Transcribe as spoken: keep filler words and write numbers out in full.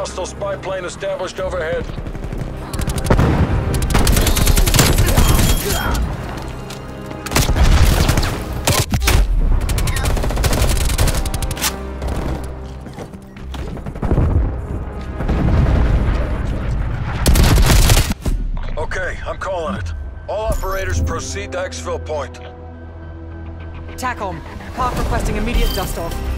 Hostile spy plane established overhead. Okay, I'm calling it. All operators proceed to exfil point. TACOM, Park requesting immediate dust-off.